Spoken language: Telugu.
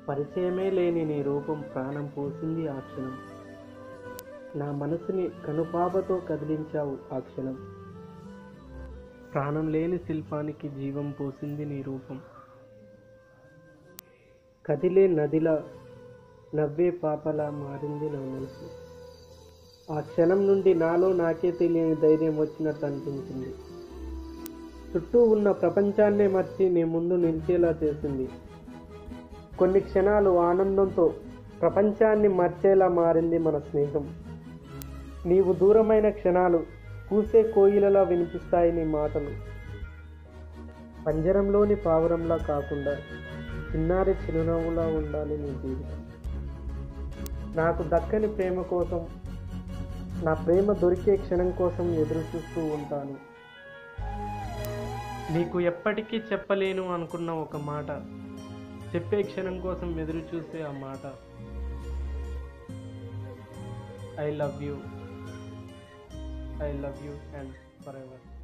పరిచయమే లేని నీ రూపం ప్రాణం పోసింది ఆ క్షణం. నా మనసుని కనుపాపతో కదిలించావు ఆ క్షణం. ప్రాణం లేని శిల్పానికి జీవం పోసింది నీ రూపం. కదిలే నదిలా నవ్వే పాపలా మారింది నా మనసు. ఆ క్షణం నుండి నాలో నాకే తెలియని ధైర్యం వచ్చినట్టు అనిపించింది. చుట్టూ ఉన్న ప్రపంచాన్నే మర్చి నీ ముందు నిలిచేలా చేసింది. కొన్ని క్షణాలు ఆనందంతో ప్రపంచాన్ని మర్చేలా మారింది మన స్నేహం. నీవు దూరమైన క్షణాలు కూసే కోయిలలా వినిపిస్తాయి నీ మాటలు. పంజరంలోని పావురంలా కాకుండా చిన్నారి చిరునవ్వులా ఉండాలి నీ జీవితం. నాకు దక్కని ప్రేమ కోసం, నా ప్రేమ దొరికే క్షణం కోసం ఎదురు చూస్తూ ఉంటాను. నీకు ఎప్పటికీ చెప్పలేను అనుకున్న ఒక మాట, చెప్పే క్షణం కోసం ఎదురు చూసే ఆ మాట. I love you, I love you and for ever.